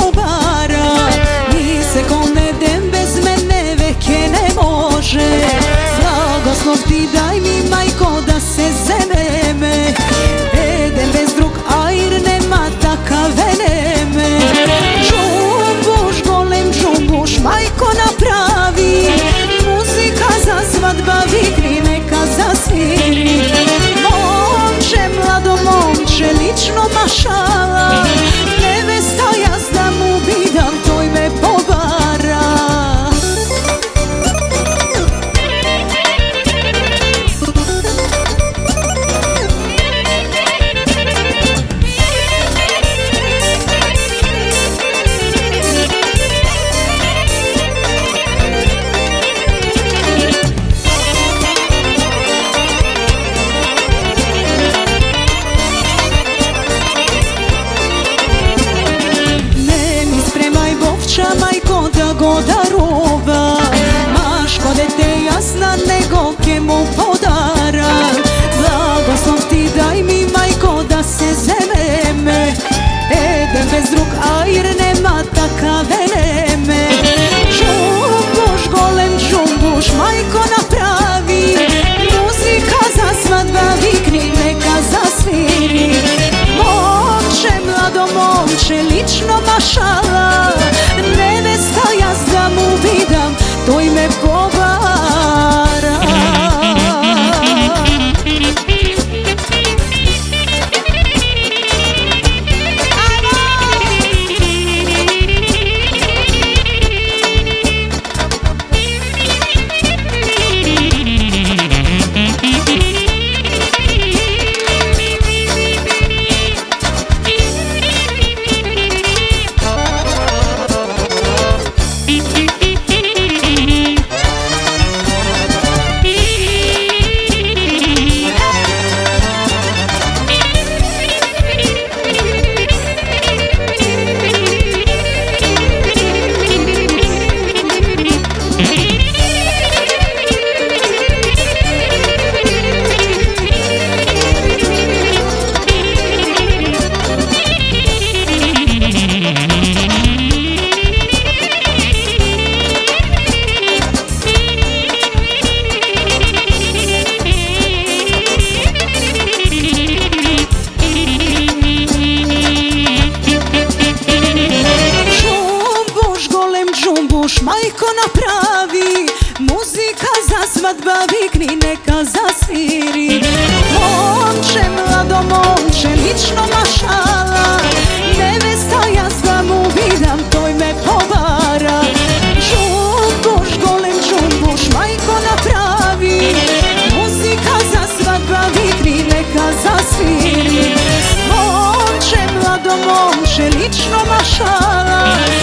pobara. Ni sekunde den bez mene veke ne može. Blagoslov ti daj mi, majko, da se zeneme. Den bez drug ajr nema takave neme. Džumbuš, golem džumbuš, majko napravi. Muzika za svadba vikri, neka zasviri. Momče, mlado momče, lično mašala. Nevesta jazda mu bidam, toj me pobara. Majko da go darova, maško dete jasna nego ke mu podara. Blagoslov ti daj mi, majko, da se zeneme. Den bez drug ajr nema takave neme. Džumbuš, golem džumbuš, majko napravi. Muzika za svadba vikri, neka zasviri. Momče, mlado momče, lično mašala. Nevesta jazda mu vidam, toj me pobara. Majko napravi, muzika za svadba vikni, neka zasviri. Momče, mlado momče, lično mašala. Nevesta jazda mu vidam, toj me pobara. Džumbuš, golem džumbuš, majko napravi. Muzika za svadba vikni, neka zasviri. Momče, mlado momče, lično mašala.